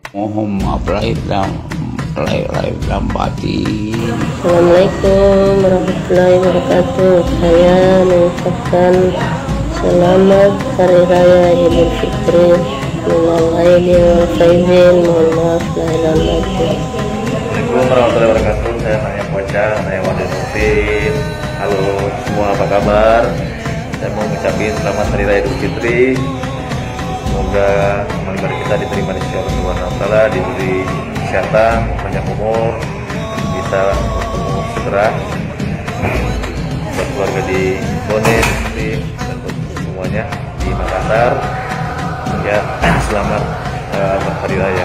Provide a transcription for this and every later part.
Mohon maaf lahir dan batin. Assalamualaikum warahmatullahi wabarakatuh. Saya mengucapkan selamat Hari Raya Idul Fitri minal aidin wal faizin. Mohon maaf lahir dan batin. Assalamualaikum warahmatullahi wabarakatuh. Saya Naya Poca, Naya Wadil Mufin. Halo semua, apa kabar? Saya mau ngucapin selamat Hari Raya Idul Fitri. Semoga amal ibadah kita diterima di sisi Allah Subhanahu wa Ta'ala, diberi kesehatan, banyak umur, bisa bertemu segera buat keluarga di Bone, dan buat semuanya di Makassar. Ya, selamat Hari Raya.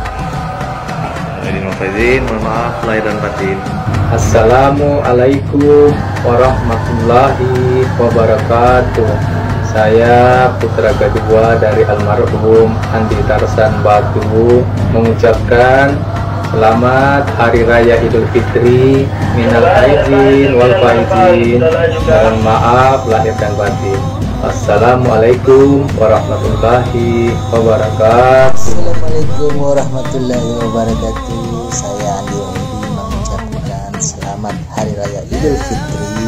Mohon maaf lahir dan batin. Assalamualaikum warahmatullahi wabarakatuh. Saya putra kedua dari almarhum Andi Tarsan Batu mengucapkan selamat Hari Raya Idul Fitri minal aidin wal faizin. Mohon maaf lahir dan batin. Assalamualaikum warahmatullahi wabarakatuh. Assalamualaikum warahmatullahi wabarakatuh. Saya Andi Ondi mengucapkan selamat Hari Raya Idul Fitri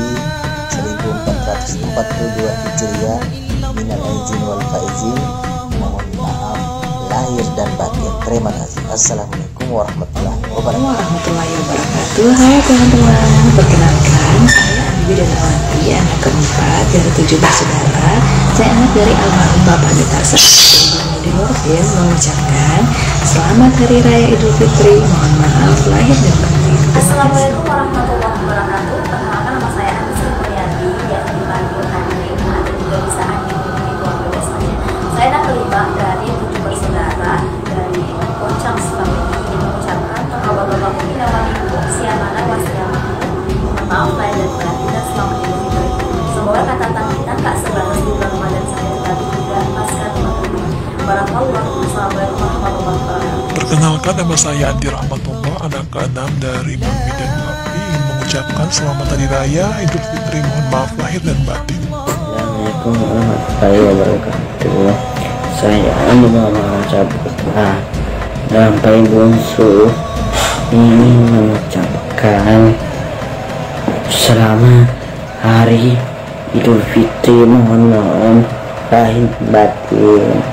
1442 Hijriah minal aidin wal faizin. Mohon maaf lahir dan batin. Terima kasih. Assalamualaikum warahmatullahi wabarakatuh. Hai teman-teman, perkenalkan saya Andi Widawati, anak keempat dari 7 bersaudara. Saya anak dari almarhum Bapak Andi Tarsan di Nurdin mengucapkan selamat Hari Raya Idul Fitri. Mohon maaf lahir dan batin. Assalamualaikum warahmatullahi wabarakatuh. Perkenalkan, nama saya Andi Supriyadi, yang dipanggil Andi, atau juga bisa Andi di keluarga besarnya. Saya anak kelima dari 7 bersaudara dari Pocang Sulawesi. Ingin mengucapkan bapak-bapak kita waliku siamana wasiamaku. Mohon maaf lahir dan batin dan selamat Idul Fitri. Semoga catatan kita tak sebatas di bulan Ramadan saja, tetapi juga pasca Ramadan. Assalamualaikum warahmatullahi wabarakatuh. Perkenalkan, nama saya Andi Rahmatullah, anak ke-6 dari Mami dan Papi. Ingin mengucapkan selamat Hari Raya Idul Fitri. Mohon maaf lahir dan batin. Assalamualaikum warahmatullahi wabarakatuh. Saya mengucapkan yang paling bungsu ingin mengucapkan selamat Hari Idul Fitri. Mohon maaf lahir batin.